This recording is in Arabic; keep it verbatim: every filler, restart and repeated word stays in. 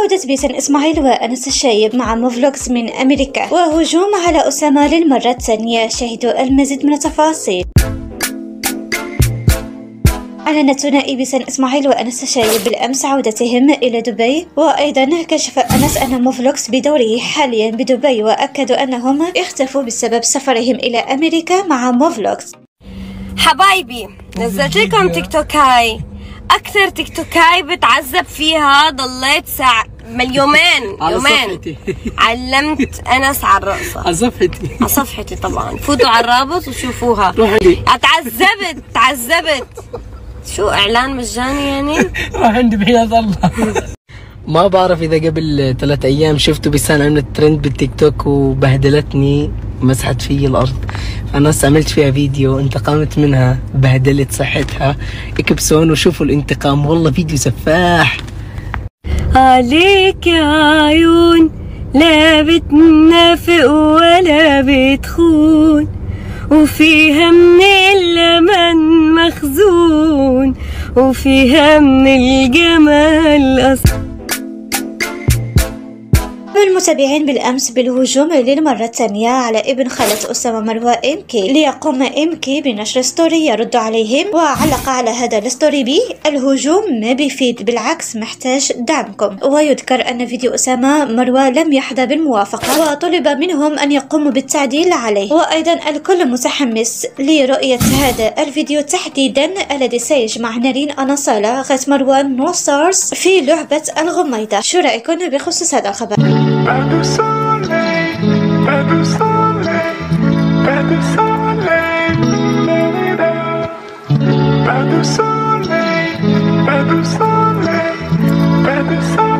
عودة بيسن إسماعيل وأنس الشايب مع موفلوجز من أمريكا، وهجوم على أسامة للمرة الثانية. شاهدوا المزيد من التفاصيل. أعلن ثنائي بيسن إسماعيل وأنس الشايب بالأمس عودتهم إلى دبي، وأيضا كشف أنس أن موفلوجز بدوره حاليا بدبي، وأكدوا أنهم اختفوا بسبب سفرهم إلى أمريكا مع موفلوجز. حبايبي نزلت لكم تيك توكاي، أكثر تيك توكاي بتعذب فيها، ضليت ساعة من يومين يومين علمت أنس على الرقصة على صفحتي على صفحتي طبعا، فوتوا على الرابط وشوفوها. روحي تعذبت تعذبت. شو إعلان مجاني يعني؟ روح عندي بحياة الله. ما بعرف إذا قبل ثلاث أيام شفتوا بسان عملت ترند بالتيك توك وبهدلتني، مسحت في الأرض، فأنا عملت فيها فيديو انتقمت منها، بهدلت صحتها. اكبسون وشوفوا الانتقام، والله فيديو سفاح. عليك يا عيون لا بتنافق ولا بتخون، وفيها من اللمن مخزون، وفيها من الجمال أصلا. المتابعين بالأمس بالهجوم للمرة الثانية على ابن خالة أسامة مروى إمكي، ليقوم إمكي بنشر ستوري يرد عليهم، وعلق على هذا الستوري بي: الهجوم ما بيفيد، بالعكس محتاج دعمكم. ويذكر أن فيديو أسامة مروى لم يحظى بالموافقة، وطلب منهم أن يقوموا بالتعديل عليه. وأيضا الكل متحمس لرؤية هذا الفيديو تحديدا الذي سيجمع نارين أناصالة أخت مروان نو ستارز في لعبة الغميضة. شو رأيكم بخصوص هذا الخبر؟ Pas de soleil, pas de soleil, pas de soleil, pas de soleil, pas de soleil, pas de soleil.